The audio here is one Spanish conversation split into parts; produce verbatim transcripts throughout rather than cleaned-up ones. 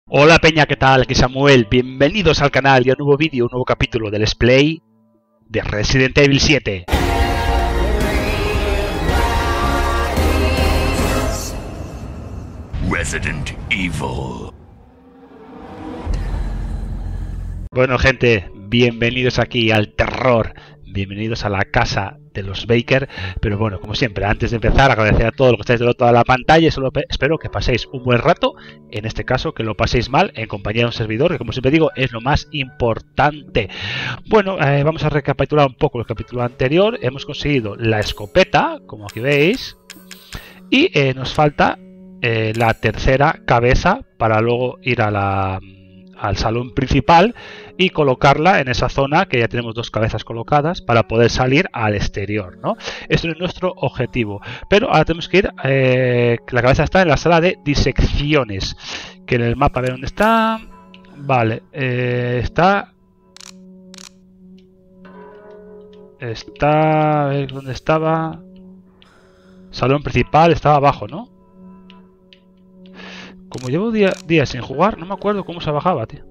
Hola peña, ¿qué tal? Aquí Samuel, bienvenidos al canal y a un nuevo vídeo, un nuevo capítulo del Let's Play de Resident Evil siete. Resident Evil. Bueno gente, bienvenidos aquí al terror, bienvenidos a la casa de los Baker. Pero bueno, como siempre, antes de empezar, agradecer a todos los que estáis del otro lado de la pantalla y solo espero que paséis un buen rato, en este caso que lo paséis mal, en compañía de un servidor, que como siempre digo, es lo más importante. Bueno, eh, vamos a recapitular un poco el capítulo anterior. Hemos conseguido la escopeta, como aquí veis, y eh, nos falta eh, la tercera cabeza para luego ir a la... al salón principal y colocarla en esa zona que ya tenemos dos cabezas colocadas para poder salir al exterior, ¿no? Esto es nuestro objetivo, pero ahora tenemos que ir, eh, la cabeza está en la sala de disecciones, que en el mapa, a ver dónde está. Vale, eh, está está a ver dónde estaba. Salón principal estaba abajo, ¿no? Como llevo día, días sin jugar, no me acuerdo cómo se bajaba, tío.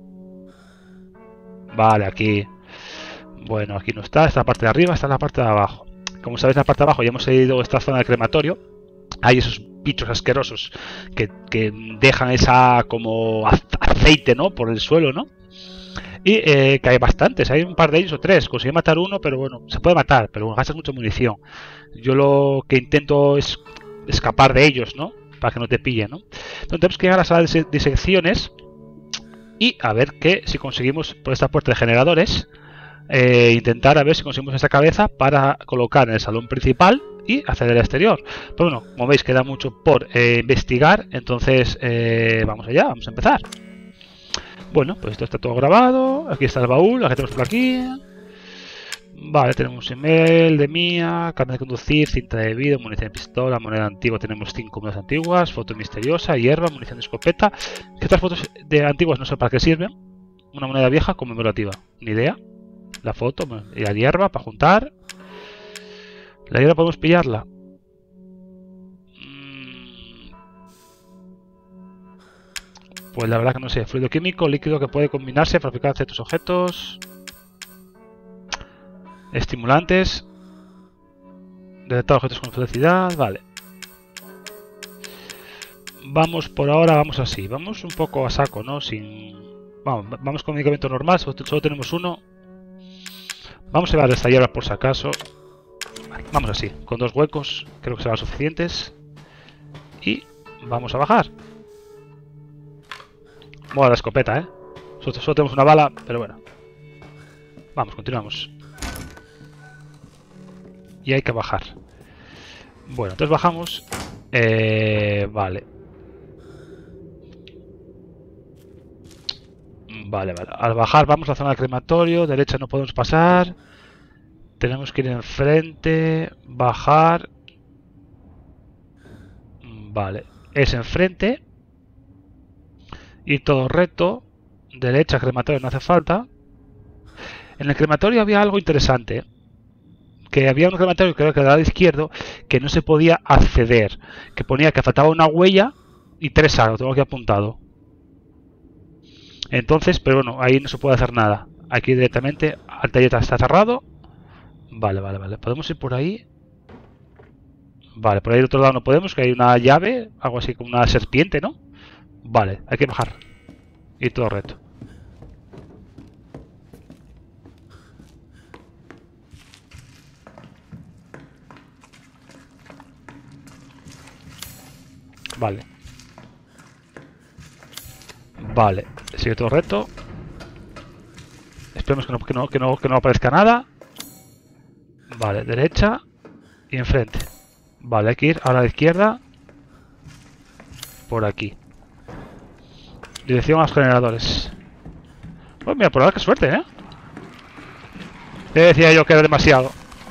Vale, aquí. Bueno, aquí no está. Esta parte de arriba, está en la parte de abajo. Como sabéis, en la parte de abajo ya hemos ido a esta zona del crematorio. Hay esos bichos asquerosos que, que dejan esa como aceite, ¿no? Por el suelo, ¿no? Y eh, que hay bastantes. Hay un par de ellos o tres. Conseguí matar uno, pero bueno, se puede matar, pero gastas mucha munición. Yo lo que intento es escapar de ellos, ¿no? Para que no te pillen, ¿no? Entonces tenemos que llegar a la sala de disecciones y a ver que si conseguimos por esta puerta de generadores, eh, intentar a ver si conseguimos esa cabeza para colocar en el salón principal y acceder al exterior. Pero bueno, como veis queda mucho por eh, investigar, entonces eh, vamos allá, vamos a empezar. Bueno, pues esto está todo grabado, aquí está el baúl, aquí tenemos por aquí. Vale, tenemos email de Mía, carnet de conducir, cinta de vídeo, munición de pistola, moneda antigua, tenemos cinco monedas antiguas, foto misteriosa, hierba, munición de escopeta. Que estas fotos de antiguas no sé para qué sirven. Una moneda vieja conmemorativa, ni idea. La foto y la hierba para juntar. La hierba podemos pillarla. Pues la verdad que no sé. Fluido químico, líquido que puede combinarse para fabricar ciertos objetos. Estimulantes. Detectar objetos con velocidad. Vale. Vamos por ahora, vamos así. Vamos un poco a saco, ¿no? Sin... Vamos, vamos con medicamento normal. Solo, solo tenemos uno. Vamos a llevar esta hierba por si acaso. Vale, vamos así. Con dos huecos. Creo que serán suficientes. Y vamos a bajar. Bueno, la escopeta, ¿eh? Solo, solo tenemos una bala, pero bueno. Vamos, continuamos. Y hay que bajar. Bueno, entonces bajamos. Eh, vale. Vale, vale. Al bajar vamos a la zona del crematorio. Derecha no podemos pasar. Tenemos que ir enfrente. Bajar. Vale. Es enfrente. Ir todo recto. Derecha, crematorio no hace falta. En el crematorio había algo interesante. Que había un crematorio, creo que del lado izquierdo, que no se podía acceder, que ponía que faltaba una huella y tres A, lo tengo aquí apuntado. Entonces, pero bueno, ahí no se puede hacer nada. Aquí directamente, el taller está cerrado. Vale, vale, vale. Podemos ir por ahí. Vale, por ahí del otro lado no podemos, que hay una llave, algo así como una serpiente, ¿no? Vale, hay que bajar. Ir todo recto. Vale. Vale. Sigue todo recto. Esperemos que no, que no, que no, que no aparezca nada. Vale, derecha y enfrente. Vale, hay que ir ahora a la izquierda. Por aquí. Dirección a los generadores. Pues mira, por ahora qué suerte, ¿eh? Te decía yo que era demasiado.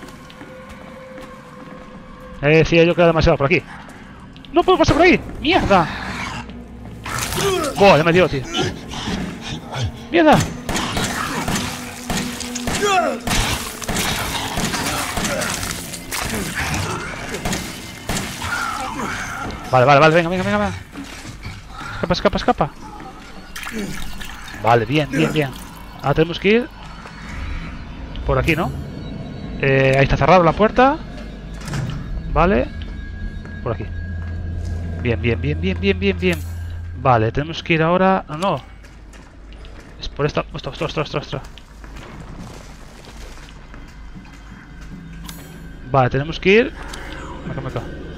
Te decía yo que era demasiado por aquí. ¡No puedo pasar por ahí! ¡Mierda! ¡Buah! Ya me dio, tío. ¡Mierda! Vale, vale, vale, venga, venga, venga. Escapa, escapa, escapa. Vale, bien, bien, bien. Ahora tenemos que ir por aquí, ¿no? Eh, ahí está cerrada la puerta. Vale. Por aquí. Bien, bien, bien, bien, bien, bien, bien. Vale, tenemos que ir ahora... No, no. Es por esta... Ostras, ostras, ostras, ostras. Vale, tenemos que ir... Acá, acá.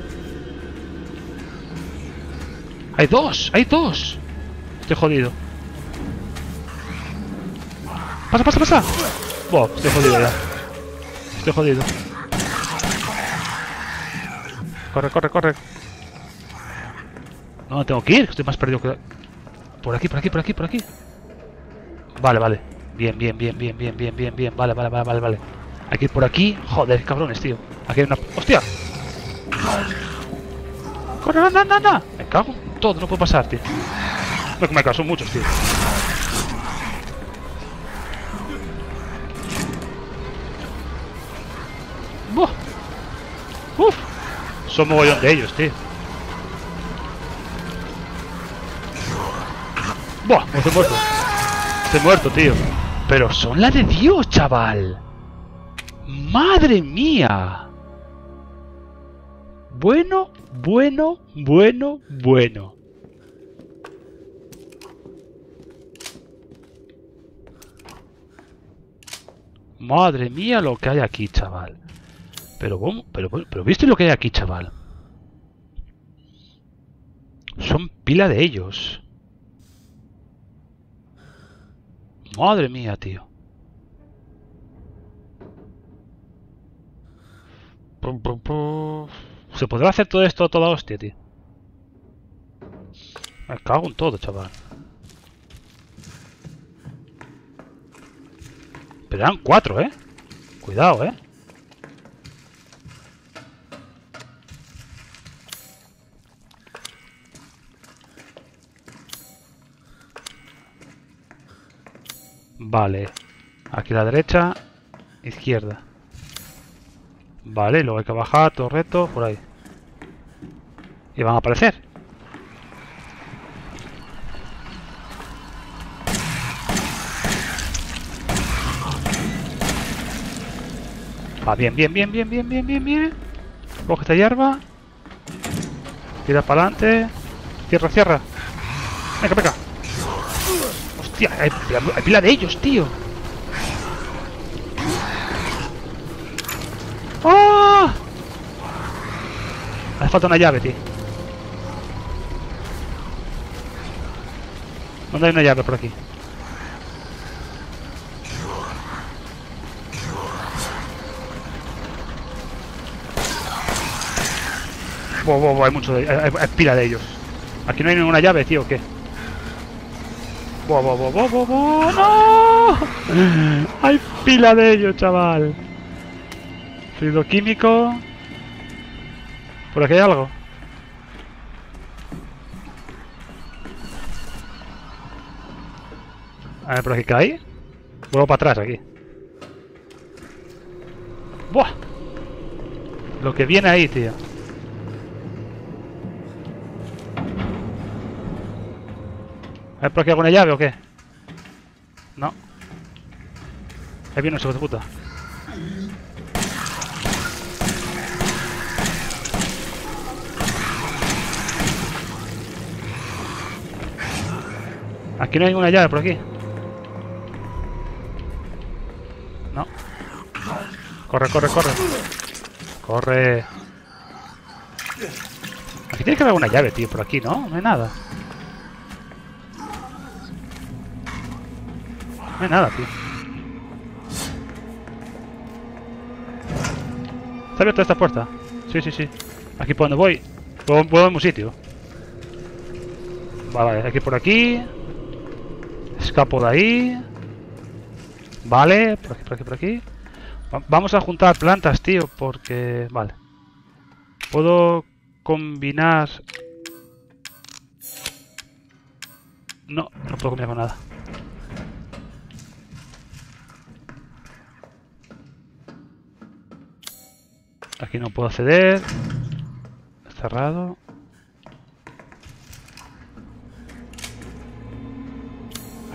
¡Hay dos! ¡Hay dos! Estoy jodido. ¡Pasa, pasa, pasa! Buah, estoy jodido ya. Estoy jodido. Corre, corre, corre. No, tengo que ir, estoy más perdido que... Por aquí, por aquí, por aquí, por aquí. Vale, vale. Bien, bien, bien, bien, bien, bien, bien, bien. Vale, vale, vale, vale, vale. Hay que ir por aquí. Joder, cabrones, tío. Aquí hay una... ¡Hostia! ¡Corre, anda, anda, anda! Me cago en todo, no puedo pasar, tío. Me, me cago, son muchos, tío. ¡Buah! ¡Uf! Son mogollón de ellos, tío. ¡Buah! Estoy muerto. Estoy muerto, tío. Pero son la de Dios, chaval. ¡Madre mía! Bueno, bueno, bueno, bueno. Madre mía lo que hay aquí, chaval. Pero, pero, pero, ¿viste lo que hay aquí, chaval? Son pila de ellos. Madre mía, tío. ¿Se podrá hacer todo esto a toda hostia, tío? Me cago en todo, chaval. Pero eran cuatro, ¿eh? Cuidado, ¿eh? Vale. Aquí a la derecha. Izquierda. Vale, luego hay que bajar, todo recto, por ahí. Y van a aparecer. Va bien, bien, bien, bien, bien, bien, bien, bien. Coge esta hierba. Tira para adelante. Cierra, cierra. Venga, venga. Hostia, hay, hay pila de ellos, tío. ¡Ah! Hace falta una llave, tío. ¿Dónde hay una llave por aquí? Wow, wow, wow, hay mucho de, hay, hay pila de ellos. Aquí no hay ninguna llave, tío, ¿o qué? Wow, wow, wow, wow, wow, wow, ¡no! Hay pila de ellos, chaval. Fluido químico. ¿Por aquí hay algo? A ver, por aquí cae. Vuelvo para atrás aquí. ¡Buah! Lo que viene ahí, tío. A ver, ¿por aquí hay alguna llave o qué? No. Ahí viene un hijo de puta. Aquí no hay ninguna llave por aquí. No. Corre, corre, corre. Corre. Aquí tiene que haber una llave, tío, por aquí, ¿no? No hay nada. No hay nada, tío. ¿Está abierta esta puerta? Sí, sí, sí. Aquí por donde voy. Puedo, puedo en un sitio. Vale, vale, aquí por aquí. Escapo de ahí. Vale, por aquí, por aquí, por aquí. Va vamos a juntar plantas, tío, porque... Vale. Puedo combinar... No, no puedo combinar con nada. Aquí no puedo acceder. Cerrado.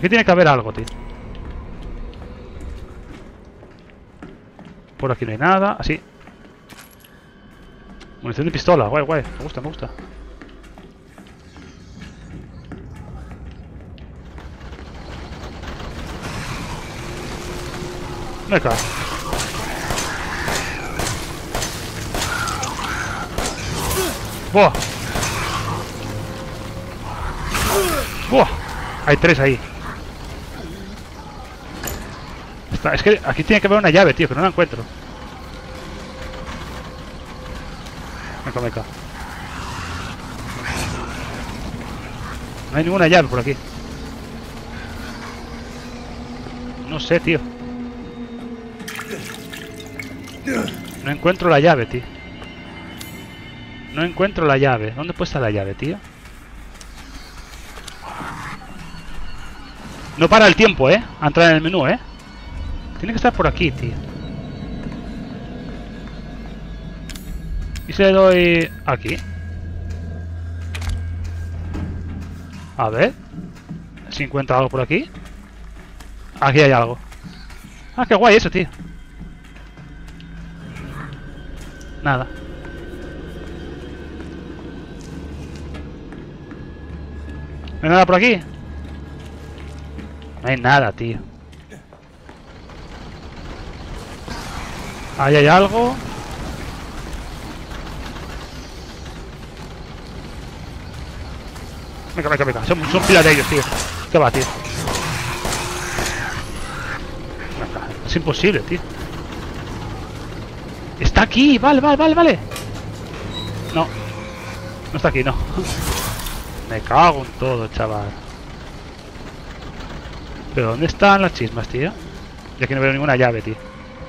Aquí tiene que haber algo, tío. Por aquí no hay nada. Así. Munición de pistola. Guay, guay. Me gusta, me gusta. Me cago. ¡Buah! ¡Buah! Hay tres ahí. Está, es que aquí tiene que haber una llave, tío, que no la encuentro. Meca, meca. No hay ninguna llave por aquí. No sé, tío. No encuentro la llave, tío. No encuentro la llave. ¿Dónde puede estar la llave, tío? No para el tiempo, ¿eh? A entrar en el menú, ¿eh? Tiene que estar por aquí, tío. Y si le doy aquí. A ver. Si encuentra algo por aquí. Aquí hay algo. Ah, qué guay eso, tío. Nada. ¿No hay nada por aquí? No hay nada, tío. Ahí hay algo. Venga, venga, venga. Son, son pilas de ellos, tío. ¿Qué va, tío? Venga, es imposible, tío. Está aquí. Vale, vale, vale, vale. No. No está aquí, no. Me cago en todo, chaval. ¿Pero dónde están las chismas, tío? Y aquí no veo ninguna llave, tío.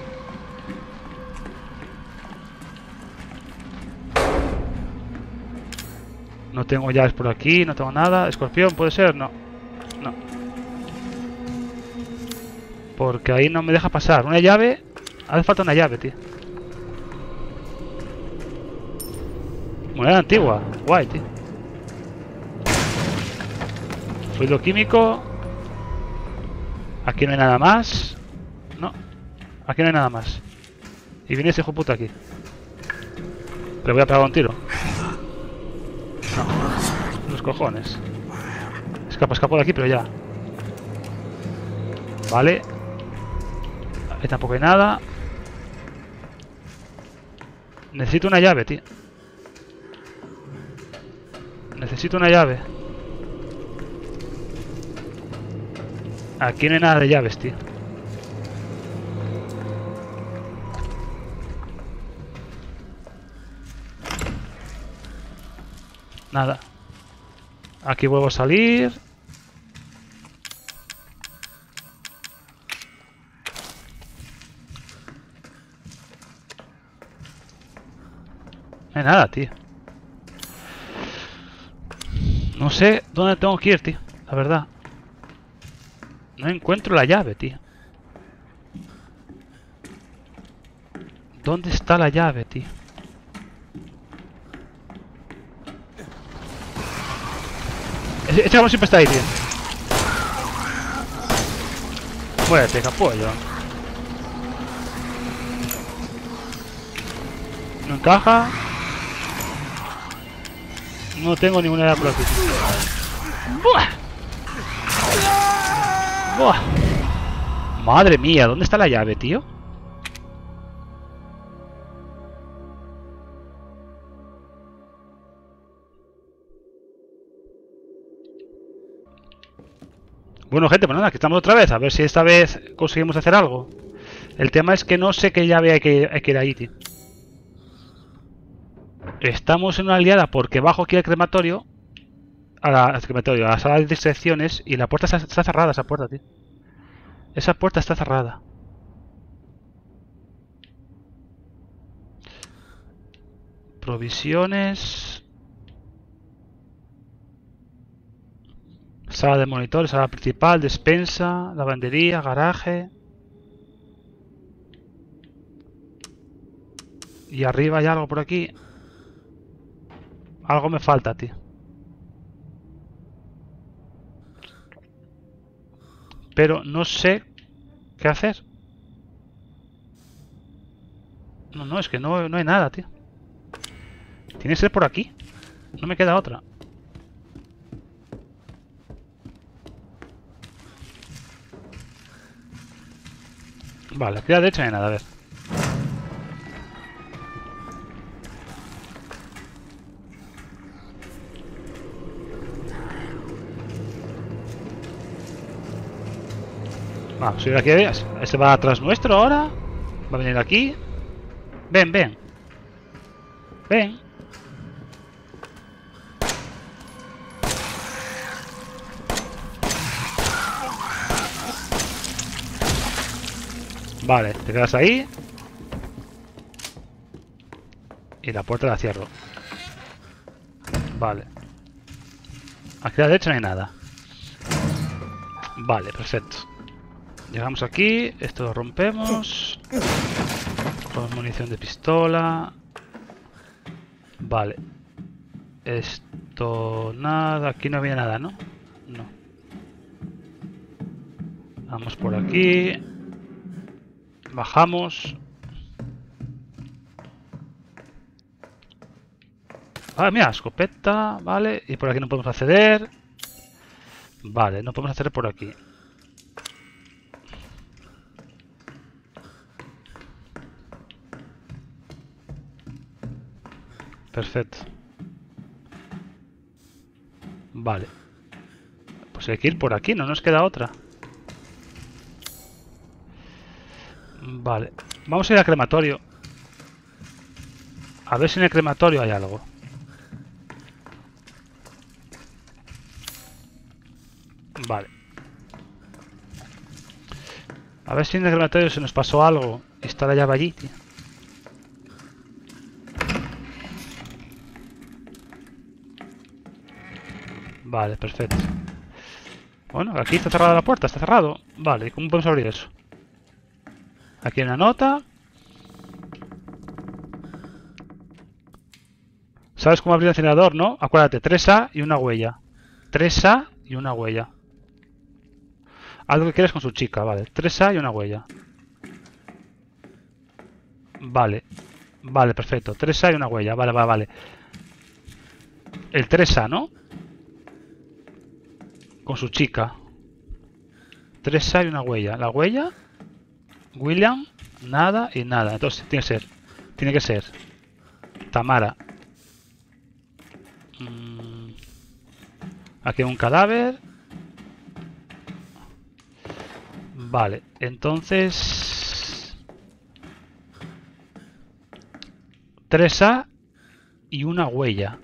No tengo llaves por aquí, no tengo nada. ¿Escorpión puede ser? No. No. Porque ahí no me deja pasar. Una llave. Hace falta una llave, tío. Moneda antigua. Guay, tío. Fluido químico. Aquí no hay nada más. No. Aquí no hay nada más. Y viene ese hijo puta aquí. Le voy a pegar un tiro. No. Los cojones. Escapa, escapo de aquí, pero ya. Vale. Ahí tampoco hay nada. Necesito una llave, tío. Necesito una llave. Aquí no hay nada de llaves, tío. Nada. Aquí vuelvo a salir. No hay nada, tío. No sé dónde tengo que ir, tío. La verdad. No encuentro la llave, tío. ¿Dónde está la llave, tío? Ese cabrón siempre está ahí, tío. Muérete, capullo. No encaja. No tengo ninguna idea por aquí. ¡Buah! ¡Buah! Madre mía, ¿dónde está la llave, tío? Bueno, gente, pues nada, aquí estamos otra vez. A ver si esta vez conseguimos hacer algo. El tema es que no sé qué llave hay que, hay que ir ahí, tío. Estamos en una liada porque bajo aquí el crematorio. A la, al crematorio, a la sala de disecciones. Y la puerta está, está cerrada, esa puerta, tío. Esa puerta está cerrada. Provisiones. Sala de monitores, sala principal, despensa, lavandería, garaje. Y arriba hay algo por aquí. Algo me falta, tío. Pero no sé qué hacer. No, no, es que no, no hay nada, tío. Tiene que ser por aquí. No me queda otra. Vale, aquí a la derecha no hay nada, a ver. Vamos, subir aquí. Este va atrás nuestro ahora. Va a venir aquí. Ven, ven. Ven. Vale, te quedas ahí. Y la puerta la cierro. Vale. Aquí a la derecha no hay nada. Vale, perfecto. Llegamos aquí. Esto lo rompemos. Con munición de pistola. Vale. Esto... nada. Aquí no había nada, ¿no? No. Vamos por aquí. Bajamos. Ah, mira, escopeta. Vale. Y por aquí no podemos acceder. Vale, no podemos acceder por aquí. Perfecto. Vale. Pues hay que ir por aquí, no nos queda otra. Vale. Vamos a ir al crematorio. A ver si en el crematorio hay algo. Vale. A ver si en el crematorio se nos pasó algo. Y está la llave allí, tío. Vale, perfecto. Bueno, aquí está cerrada la puerta, está cerrado. Vale, ¿y cómo podemos abrir eso? Aquí hay una nota. ¿Sabes cómo abrir el incinerador, no? Acuérdate, tres A y una huella. tres A y una huella. Algo que quieres con su chica, vale. tres A y una huella. Vale. Vale, perfecto. tres A y una huella. Vale, vale, vale. El tres A, ¿no? Con su chica. tres A y una huella. La huella... William, nada y nada. Entonces tiene que ser. Tiene que ser. Tamara. Mm. Aquí hay un cadáver. Vale, entonces... tres A y una huella.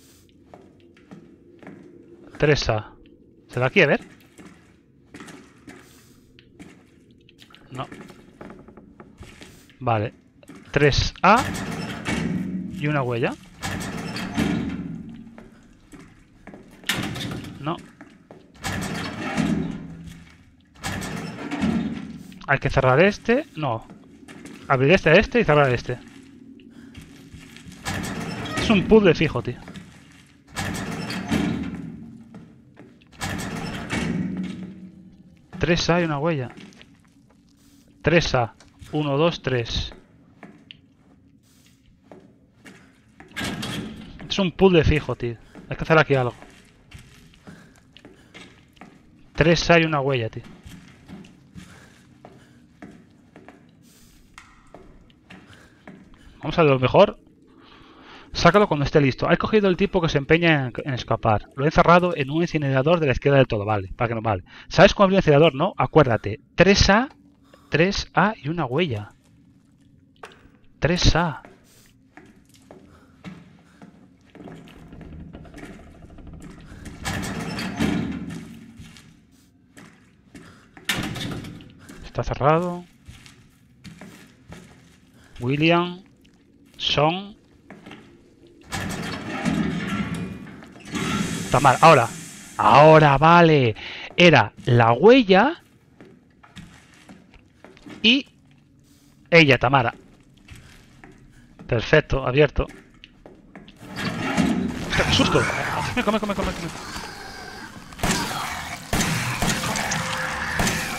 tres A. ¿Será aquí? A ver. No. Vale. tres A y una huella. No. Hay que cerrar este. No. Abrir este a este y cerrar este. Es un puzzle fijo, tío. tres A y una huella. tres A. uno, dos, tres. Es un puzzle fijo, tío. Hay que hacer aquí algo. tres A y una huella, tío. Vamos a lo mejor. Sácalo cuando esté listo. He cogido el tipo que se empeña en, en escapar. Lo he encerrado en un incinerador de la izquierda del todo. Vale, para que no vale. ¿Sabes cómo abrir el incinerador, no? Acuérdate. tres A, tres A y una huella. tres A. Está cerrado. William. Son. Tamara, ahora. Ahora, vale. Era la huella. Y ella, Tamara. Perfecto, abierto. ¡Qué susto! Come, come, come, come, come.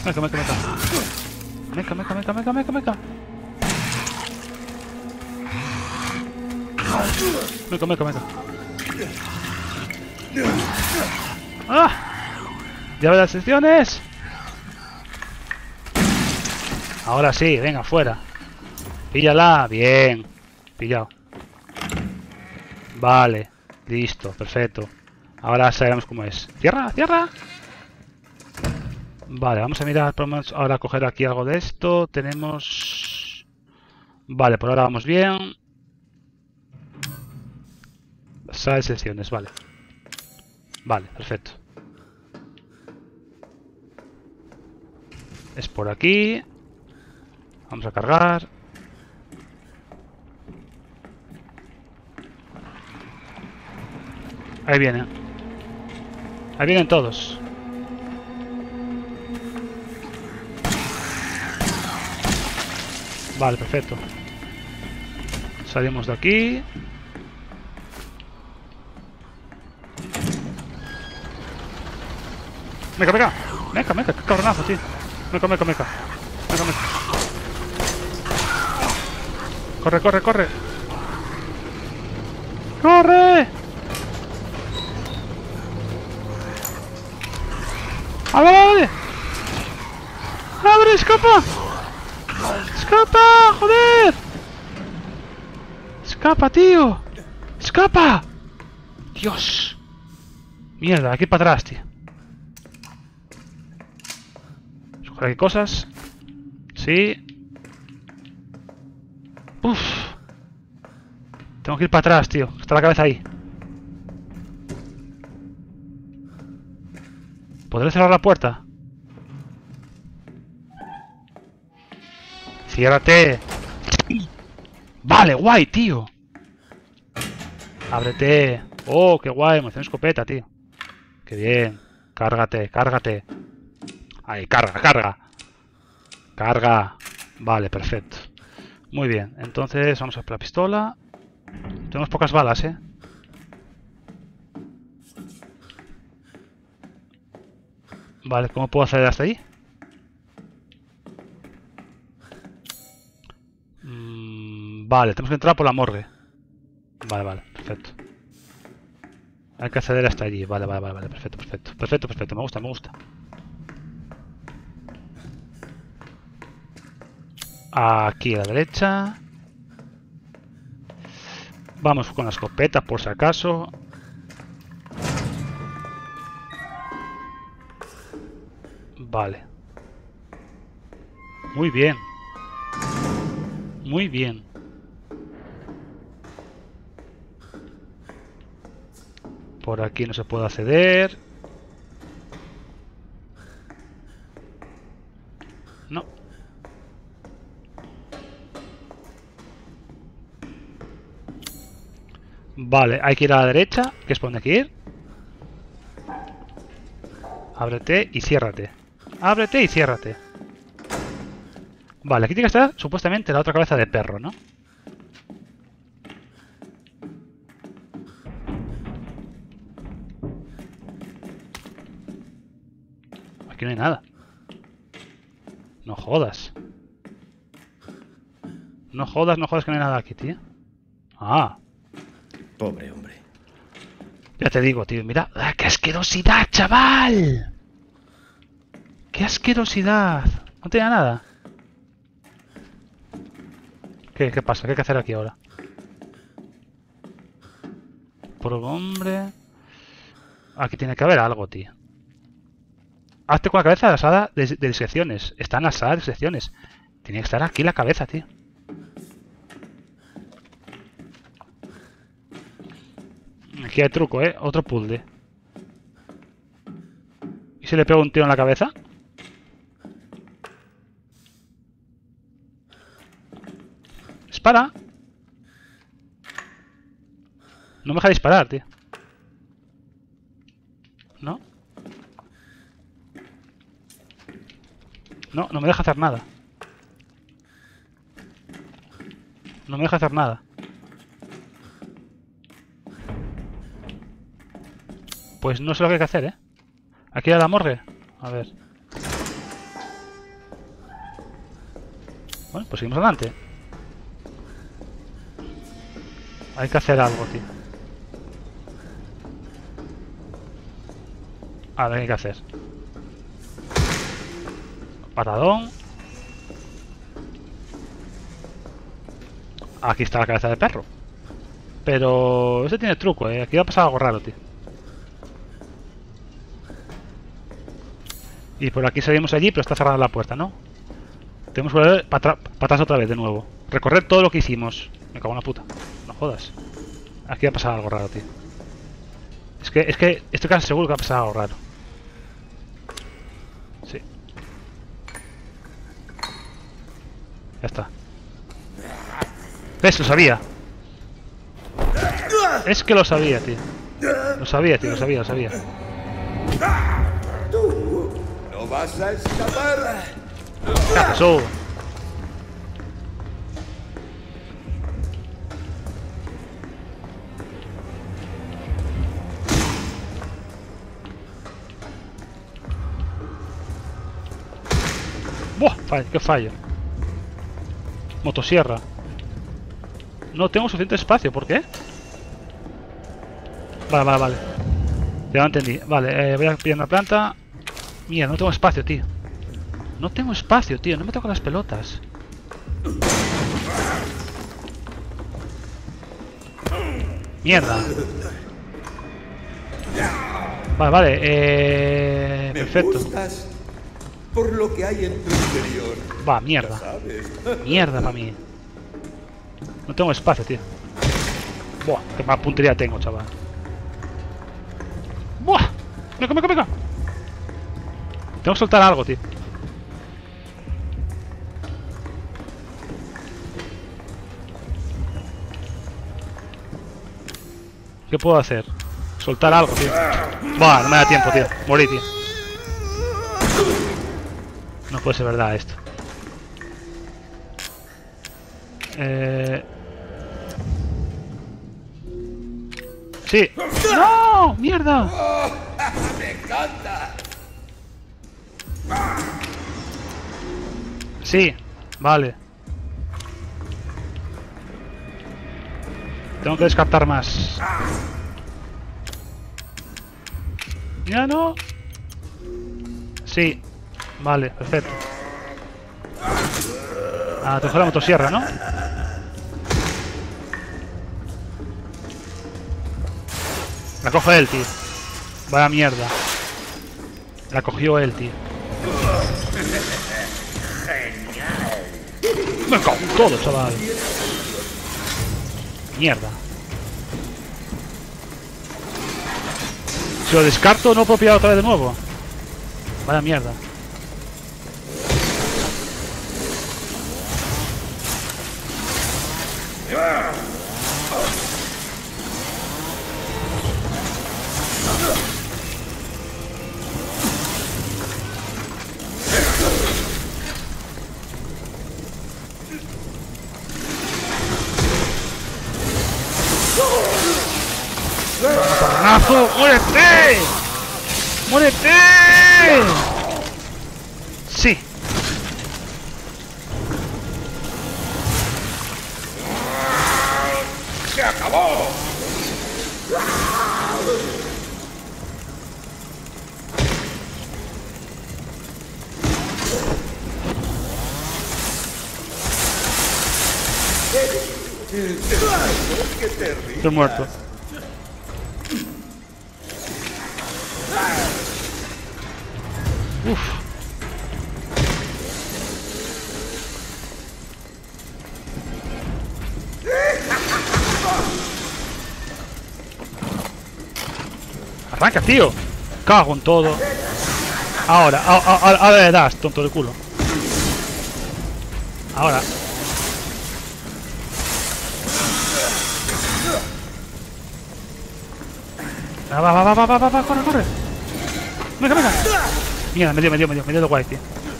Meca, meca, meca. Meca, meca, meca, meca, meca, meca. Meca, meca, meca. ¡Ah! ¡Llave de las secciones! Ahora sí, venga, fuera. Píllala, bien. Pillado. Vale, listo, perfecto. Ahora sabemos cómo es. ¡Cierra, cierra! Vale, vamos a mirar, vamos ahora a coger aquí algo de esto. Tenemos... Vale, por ahora vamos bien. Sala de secciones, vale. Vale, perfecto. Es por aquí. Vamos a cargar. Ahí vienen. Ahí vienen todos. Vale, perfecto. Salimos de aquí. Meca, meca. Meca, meca. Qué cabronazo, tío. Meca, meca, meca. Meca, meca. Corre, corre, corre. ¡Corre! ¡Vale, vale! ¡Abre, escapa! ¡Escapa! ¡Joder! ¡Escapa, tío! ¡Escapa! ¡Dios! Mierda, aquí para atrás, tío. Coger aquí cosas. Sí. Uf. Tengo que ir para atrás, tío. Está la cabeza ahí. ¿Podré cerrar la puerta? ¡Ciérrate! Vale, guay, tío. Ábrete. Oh, qué guay, munición escopeta, tío. Qué bien. Cárgate, cárgate. Ahí, carga, carga. Carga. Vale, perfecto. Muy bien, entonces vamos a por la pistola. Tenemos pocas balas, ¿eh? Vale, ¿cómo puedo acceder hasta ahí? Mm, vale, tenemos que entrar por la morgue. Vale, vale, perfecto. Hay que acceder hasta allí. Vale, vale, vale, vale, perfecto, perfecto. Perfecto, perfecto, me gusta, me gusta. Aquí a la derecha. Vamos con la escopeta por si acaso. Vale. Muy bien. Muy bien. Por aquí no se puede acceder. No. Vale, hay que ir a la derecha, que es por donde hay que ir. Ábrete y ciérrate. Ábrete y ciérrate. Vale, aquí tiene que estar supuestamente la otra cabeza de perro, ¿no? Aquí no hay nada. No jodas. No jodas, no jodas que no hay nada aquí, tío. Ah. Pobre hombre. Ya te digo, tío, mira. ¡Ah, qué asquerosidad, chaval! ¡Qué asquerosidad! No tenía nada. ¿Qué, qué pasa? ¿Qué hay que hacer aquí ahora? Por hombre... Aquí tiene que haber algo, tío. Hazte con la cabeza de la sala de, de disecciones. Está en la sala de disecciones. Tiene que estar aquí la cabeza, tío. Aquí hay truco, ¿eh? Otro puzzle. ¿Y si le pego un tiro en la cabeza? ¡Dispara! No me deja disparar, tío. ¿No? No, no me deja hacer nada. No me deja hacer nada. Pues no sé lo que hay que hacer, ¿eh? Aquí a la morgue. A ver. Bueno, pues seguimos adelante. Hay que hacer algo, tío. A ver, ¿qué hay que hacer? Patadón. Aquí está la cabeza de perro. Pero ese tiene truco, eh. Aquí va a pasar algo raro, tío. Y por aquí salimos allí, pero está cerrada la puerta, ¿no? Tenemos que volver para atrás otra vez, de nuevo. Recorrer todo lo que hicimos. Me cago en la puta. No jodas. Aquí va a pasar algo raro, tío. Es que, es que estoy casi seguro que va a pasar algo raro. Sí. Ya está. ¿Ves? Lo sabía. Es que lo sabía, tío. Lo sabía, tío, lo sabía, lo sabía. Tú no vas a escapar. ¿Qué haces, oh? ¡Buah! Fallo, ¡qué fallo! Motosierra. No tengo suficiente espacio, ¿por qué? Vale, vale, vale. Ya lo entendí. Vale, eh, voy a pillar una planta. Mierda, no tengo espacio, tío. No tengo espacio, tío. No me toco las pelotas. Mierda. Vale, vale. Eh... Me Perfecto. buscas por lo que hay en tu interior. Va, mierda. ¿Sabes? Mierda para mí. No tengo espacio, tío. Buah, qué más puntería tengo, chaval. Buah. Venga, venga, venga. Tengo que soltar algo, tío. ¿Qué puedo hacer? Soltar algo, tío. Buah, no me da tiempo, tío. Morí, tío. No puede ser verdad esto. Eh... Sí. ¡No! ¡Mierda! ¡Me encanta! Sí. Vale. Tengo que descartar más. Ya no. Sí. Vale, perfecto. Ah, te coge la motosierra, ¿no? La coge él, tío. Vaya mierda. La cogió él, tío. Me cago en todo, chaval. Mierda. Si lo descarto, no puedo pillar otra vez de nuevo. Vaya mierda. ¡Mazo! ¡Muérete! ¡Muérete! Sí. ¡Se acabó! ¡Qué terrible! Estoy muerto. Uf. Arranca, tío. Cago en todo. Ahora, ahora, ahora le das, tonto de culo. Ahora. Va, va, va, va, va, va, va, corre, corre. Venga, venga. Mierda, me dio, me dio, me dio, me dio de guay, tío.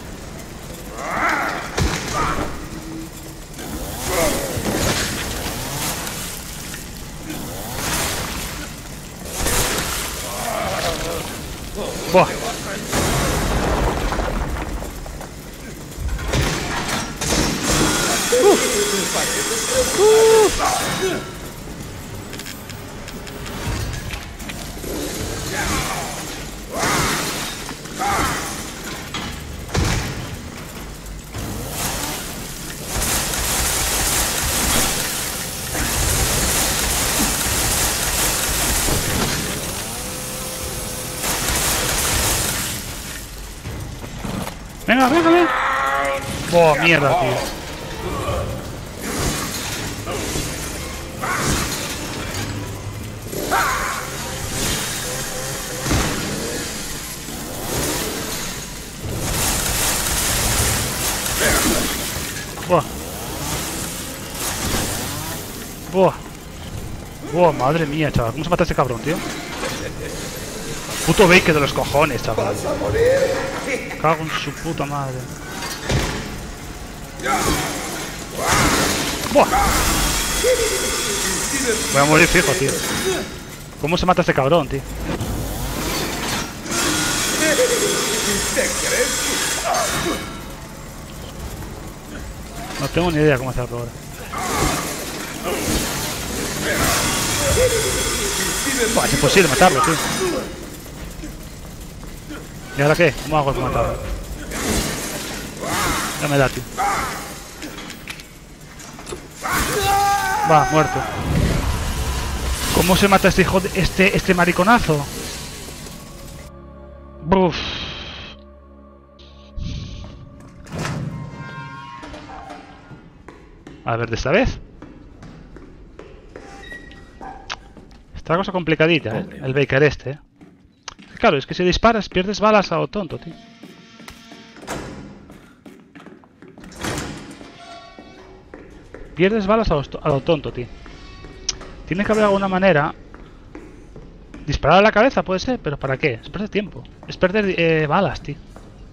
Buah. Venga, venga, venga. Buah, mierda, tío. Buah. Buah. Buah, madre mía, chaval. ¿Cómo se mata este cabrón, tío? Puto bake de los cojones, chaval. Cago en su puta madre. Buah. Voy a morir fijo, tío. ¿Cómo se mata este cabrón, tío? No tengo ni idea cómo hacerlo ahora. Buah, es imposible matarlo, tío. ¿Y ahora qué? ¿Cómo hago para matarlo? Ya me da, tío. Va, muerto. ¿Cómo se mata este hijo de... este, este mariconazo? Buf. A ver, de esta vez. Esta cosa complicadita, ¿eh? El Baker este, ¿eh? Claro, es que si disparas pierdes balas a lo tonto, tío. Pierdes balas a lo, a lo tonto, tío. Tiene que haber alguna manera. Disparar a la cabeza puede ser, pero ¿para qué? Es perder tiempo. Es perder eh, balas, tío.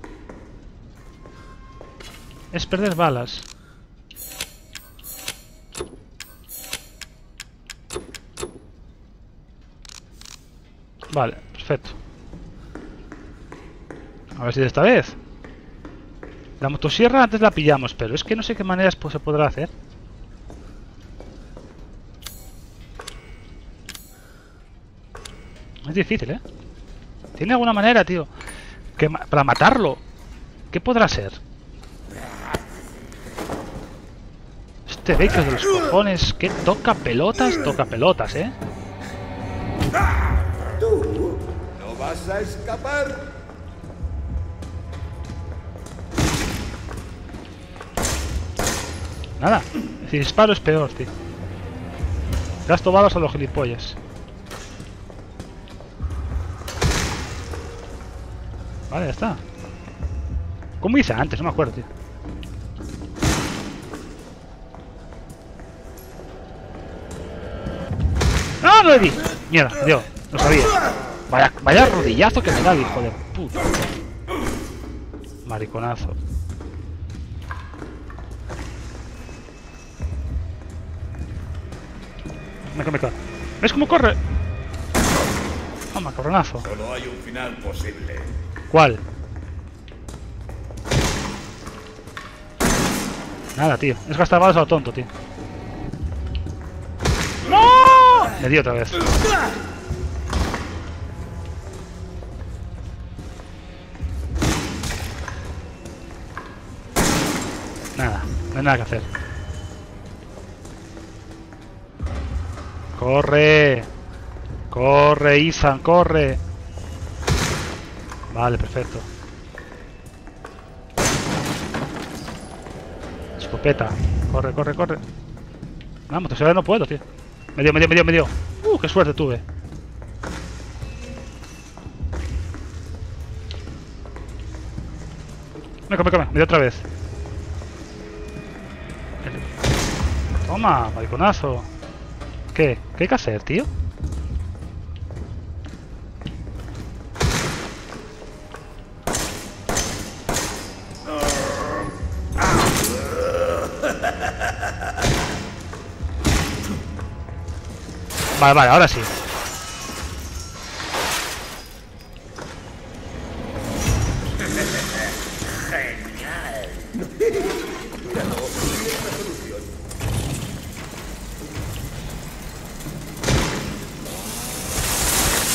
Es perder balas. Vale, perfecto. A ver si de esta vez. La motosierra antes la pillamos, pero es que no sé qué maneras pues, se podrá hacer. Es difícil, ¿eh? ¿Tiene alguna manera, tío? Que ma para matarlo. ¿Qué podrá ser? Este Baker de los cojones. ¿Qué toca pelotas? Toca pelotas, ¿eh? ¿Tú no vas a escapar? Nada. Si disparo es peor, tío. Gasto balas a los gilipollas. Vale, ya está. ¿Cómo hice antes? No me acuerdo, tío. ¡No, no le di! Mierda, me dio. Lo sabía. Vaya, vaya rodillazo que me da el hijo de puta. Mariconazo. Me come, me ¿Ves cómo corre? Toma, correnazo. Solo hay un final posible. ¿Cuál? Nada, tío. Es gastar balas a lo tonto, tío. ¡No! Me dio otra vez. Nada, no hay nada que hacer. ¡Corre! ¡Corre, Ethan, corre! Vale, perfecto. Escopeta. Corre, corre, corre. Vamos, todavía no puedo, tío. Me dio, me dio, me dio, me dio. Uh, qué suerte tuve. Me come, come, me dio otra vez. Toma, mariconazo. ¿Qué? ¿Qué hay que hacer, tío? Vale, vale, ahora sí.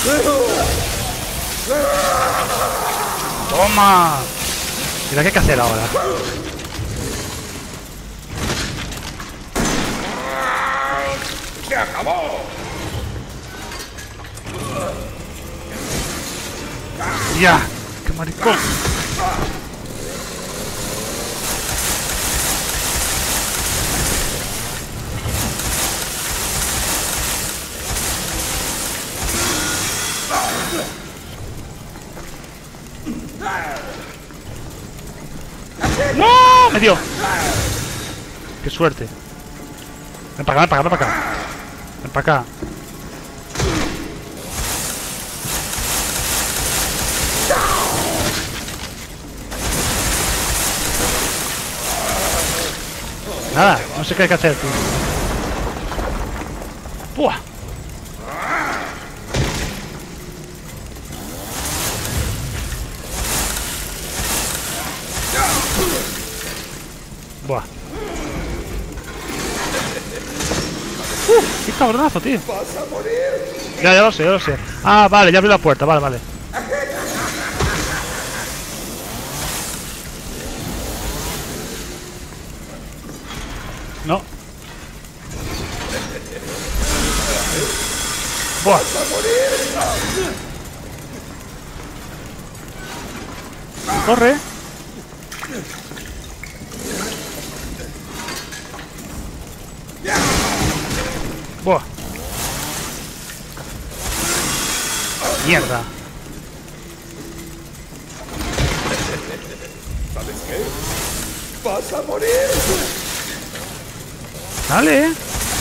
¡Toma! Mira qué hay que hacer ahora. ¡Se acabó! ¡Ya! ¡Qué maricón! ¡No! ¡Me dio! ¡Qué suerte! Ven para acá, ven para acá, ven para acá. Ven para acá. Nada, no sé qué hay que hacer, tío. ¡Buah! Buah. ¡Uh! ¡Qué cabronazo, tío! ¡Vas a morir! Ya, ya lo sé, ya lo sé. Ah, vale, ya abrí la puerta, vale, vale. No. Buah. ¡Vas a morir! Corre. Buah. Mierda. ¿Sabes qué? ¡Vas a morir! Dale.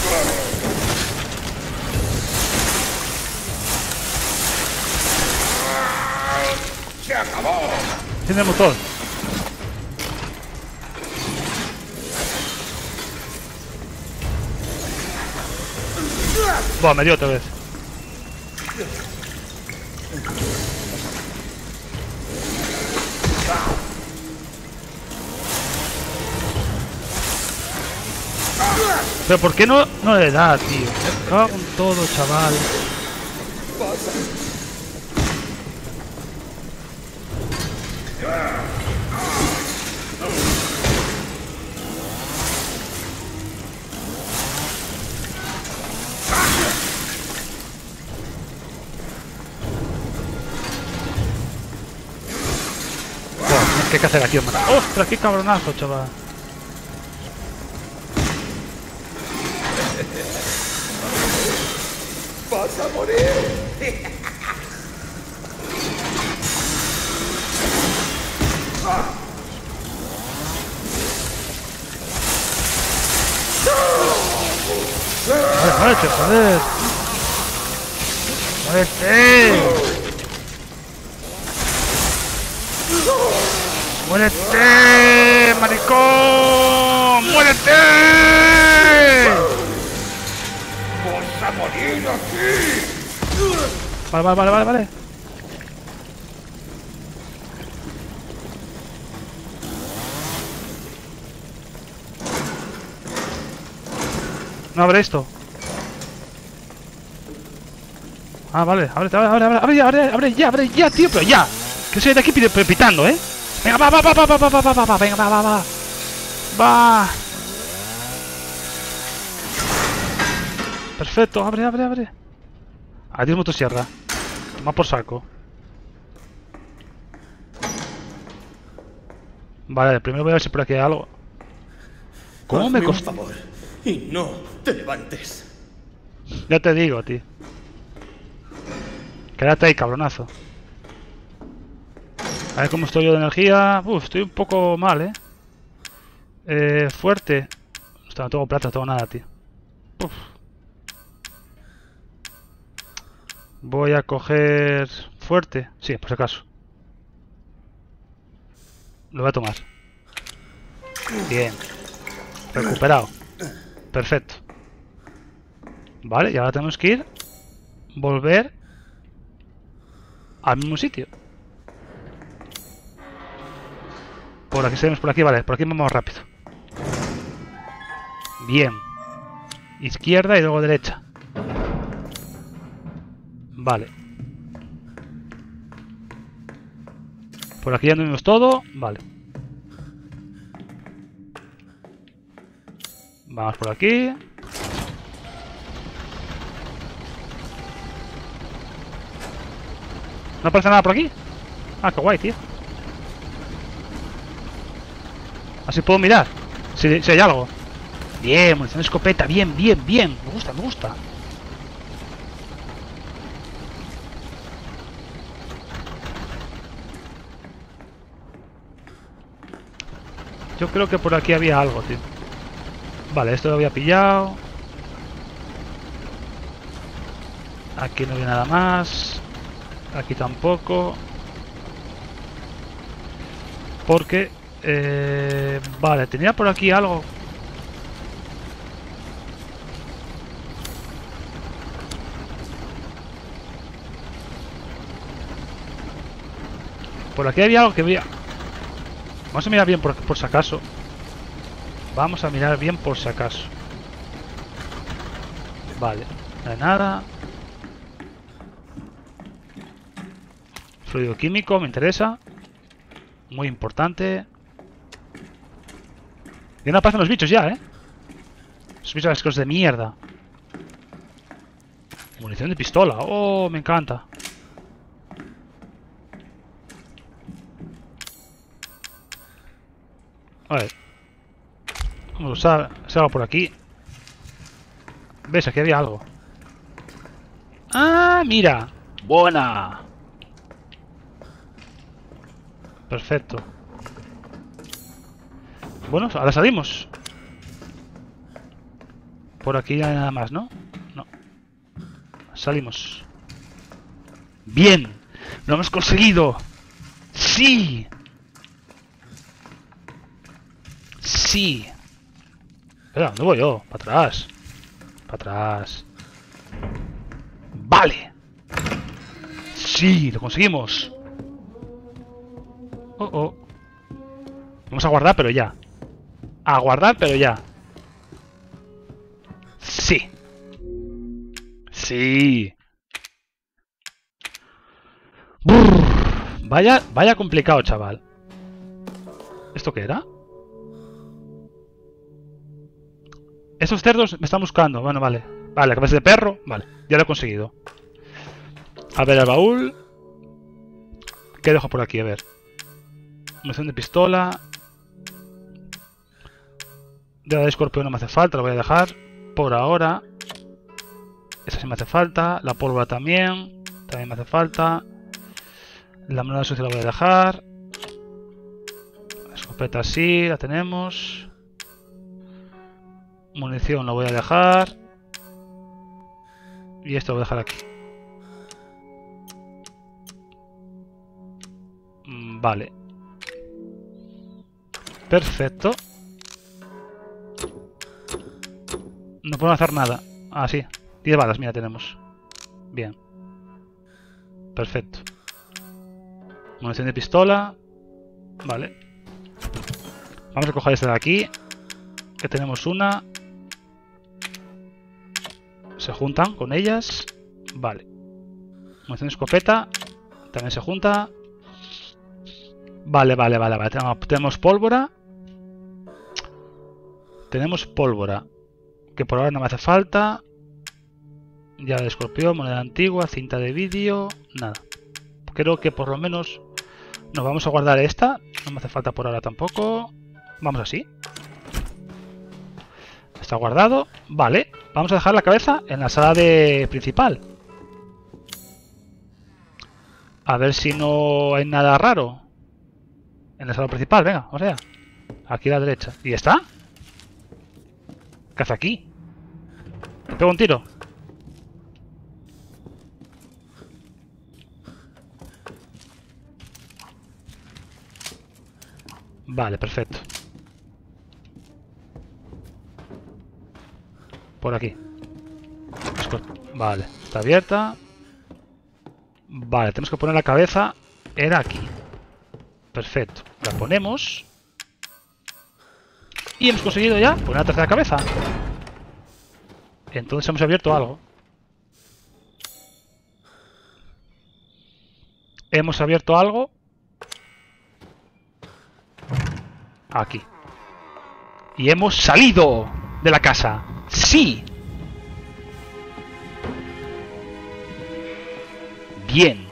¡Se acabó! Tiene el motor. Buah, me dio otra vez. Pero ¿por qué no, no le da, tío? Me cago en todo, chaval. ¡Vas a... Buah, ¿qué hay que hacer aquí, hombre? ¡Ostras, qué cabronazo, chaval! ¡Vas a morir! ¡Vale, muérete, joder! ¡Muérete! ¡Muérete, maricón! ¡Muérete! ¡Vas a morir aquí! Vale, vale, vale, vale, vale. No abre esto. Ah, vale, abre, abre, abre, abre, abre, abre, abre ya, abre ya, tío, pero ya. Que soy de aquí pide- pitando, ¿eh? Venga, va, va, va, va, va, va, va, va, va, venga, va, va, va. Va. Perfecto, abre, abre, abre. Adiós, motosierra. Toma por saco. Vale, primero voy a ver si por aquí hay algo. ¿Cómo me Hazme un costó? favor y no te levantes. Ya te digo, tío. Quédate ahí, cabronazo. A ver cómo estoy yo de energía. Uf, estoy un poco mal, ¿eh? Eh, fuerte. Hostia, no tengo plata, no tengo nada, tío. Uf. Voy a coger... fuerte. Sí, por si acaso. Lo voy a tomar. Bien. Recuperado. Perfecto. Vale, y ahora tenemos que ir... volver... al mismo sitio. Por aquí seguimos, por aquí, vale. Por aquí vamos rápido. Bien. Izquierda y luego derecha. Vale. Por aquí ya no vimos todo. Vale. Vamos por aquí. ¿No aparece nada por aquí? Ah, qué guay, tío. Así puedo mirar si, si hay algo. Bien, munición de escopeta. Bien, bien, bien. Me gusta, me gusta. Yo creo que por aquí había algo, tío. Vale, esto lo había pillado. Aquí no había nada más. Aquí tampoco. Porque... Eh, vale, tenía por aquí algo. Por aquí había algo que veía. Vamos a mirar bien por, por si acaso. Vamos a mirar bien por si acaso. Vale, no hay nada. Fluido químico, me interesa. Muy importante. Y no aparecen los bichos ya, ¿eh? Los bichos ascos de mierda. Munición de pistola. Oh, me encanta. A ver. Vamos a usar algo por aquí. ¿Ves? Aquí había algo. ¡Ah, mira! ¡Buena! Perfecto. Bueno, ahora salimos. Por aquí no hay nada más, ¿no? No. Salimos. ¡Bien! ¡Lo hemos conseguido! ¡Sí! ¡Sí! Espera, ¿dónde voy yo? Para atrás. Para atrás. ¡Vale! ¡Sí! ¡Lo conseguimos! Oh, oh. Vamos a guardar, pero ya. A guardar, pero ya. Sí. Sí. Brrr. Vaya, vaya complicado, chaval. ¿Esto qué era? Esos cerdos me están buscando. Bueno, vale. Vale, la cabeza de perro. Vale, ya lo he conseguido. A ver, el baúl. ¿Qué dejo por aquí? A ver. Munición de pistola. De la de escorpión no me hace falta, lo voy a dejar. Por ahora. Esa sí me hace falta. La pólvora también. También me hace falta. La moneda sucia la voy a dejar. La escopeta sí, la tenemos. Munición la voy a dejar. Y esto lo voy a dejar aquí. Vale. Perfecto. No puedo hacer nada. Ah, sí. diez balas, mira, tenemos. Bien. Perfecto. Munición de pistola. Vale. Vamos a coger esta de aquí. Que tenemos una. Se juntan con ellas. Vale. Munición de escopeta. También se junta. Vale, vale, vale, vale. Tenemos, tenemos pólvora. Tenemos pólvora. Que por ahora no me hace falta. Ya de escorpión, moneda antigua, cinta de vídeo. Nada. Creo que por lo menos nos vamos a guardar esta. No me hace falta por ahora tampoco. Vamos así. Está guardado. Vale. Vamos a dejar la cabeza en la sala de principal. A ver si no hay nada raro. En la sala principal, venga, o sea. Aquí a la derecha. ¿Y está? ¿Qué hace aquí? ¿Le pego un tiro? Vale, perfecto. Por aquí. Vale, está abierta. Vale, tenemos que poner la cabeza. Era aquí. Perfecto. La ponemos. Y hemos conseguido ya poner la tercera cabeza. Entonces hemos abierto algo. Hemos abierto algo. Aquí. Y hemos salido de la casa. ¡Sí! Bien.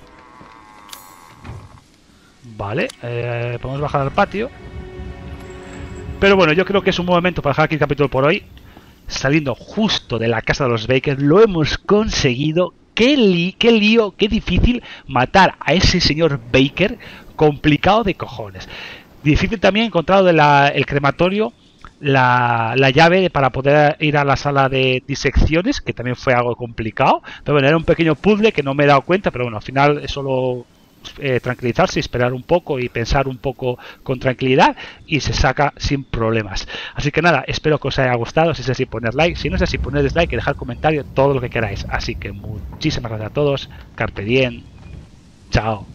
Vale, eh, podemos bajar al patio. Pero bueno, yo creo que es un buen momento para dejar aquí el capítulo por hoy. Saliendo justo de la casa de los Baker, lo hemos conseguido. Qué, li qué lío, qué difícil matar a ese señor Baker. Complicado de cojones. Difícil también encontrado de la, el crematorio la, la llave para poder ir a la sala de disecciones, que también fue algo complicado. Pero bueno, era un pequeño puzzle que no me he dado cuenta, pero bueno, al final es solo eh, tranquilizarse, esperar un poco y pensar un poco con tranquilidad y se saca sin problemas. Así que nada, espero que os haya gustado. Si es así, poner like. Si no es así, poner dislike y dejar comentario, todo lo que queráis. Así que muchísimas gracias a todos. Carpe diem. Chao.